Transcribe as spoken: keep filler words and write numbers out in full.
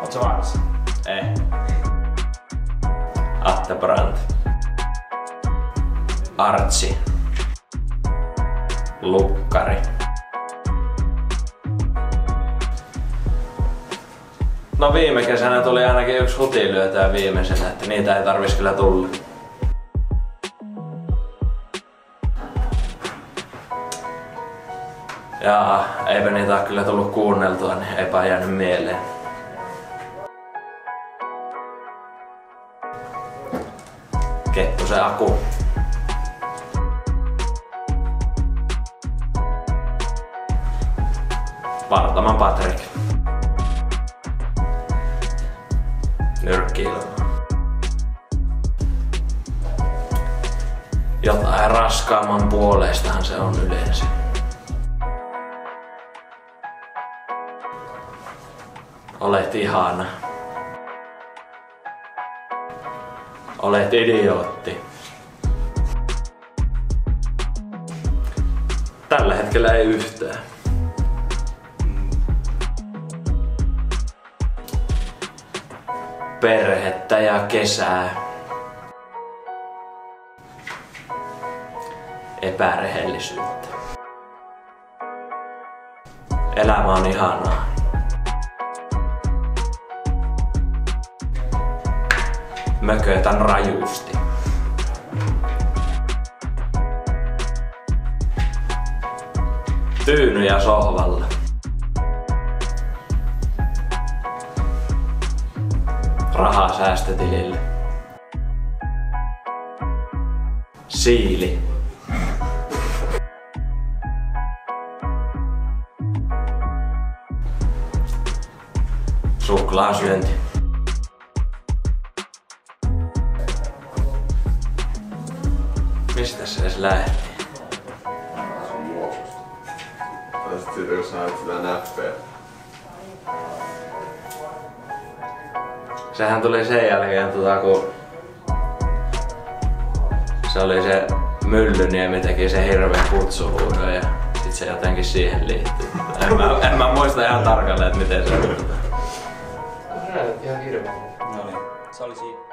Oot sä varsa? Ei. Atte Brandt. Artsi. Lukkari. No viime kesänä tuli ainakin yksi huti lyötyä viimeisenä, että niitä ei tarvis kyllä tulla. Jaa, eipä niitä ole kyllä tullut kuunneltua, niin eipä jäänyt mieleen. Kettusen Aku. Partaman Patrik. Nyrkkiilma. Jotain raskaamman puolestahan se on yleensä. Olet ihana. Olet idiootti. Tällä hetkellä ei yhtään. Perhettä ja kesää. Epärehellisyyttä. Elämä on ihanaa. Mökötän rajusti. Tyynyjä sohvalla. Rahaa säästötilille. Siili. Suklaasyönti. Mistä se edes lähti? Sun juoksusta. Tai sit siitä jos näet sitä näppeä. Sehän tuli sen jälkeen, tota, kun se oli se Myllyniemi teki sen hirveen kutsuhuudon ja sit se jotenkin siihen liittyy. En mä, en mä muista ihan tarkalleen, että miten se oli. Näytät ihan hirveän. No niin, se oli siinä.